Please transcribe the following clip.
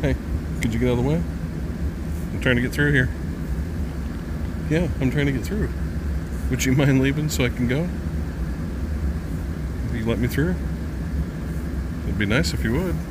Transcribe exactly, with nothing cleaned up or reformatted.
Hey, could you get out of the way? I'm trying to get through here. Yeah, I'm trying to get through. Would you mind leaving so I can go? Will you let me through? It'd be nice if you would.